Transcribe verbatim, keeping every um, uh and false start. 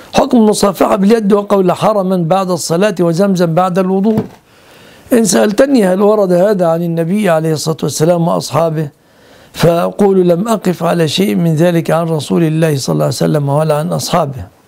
حكم المصافحة باليد وقول حرما بعد الصلاة وزمزم بعد الوضوء. إن سألتني هل ورد هذا عن النبي عليه الصلاة والسلام وأصحابه فأقول لم أقف على شيء من ذلك عن رسول الله صلى الله عليه وسلم ولا عن أصحابه.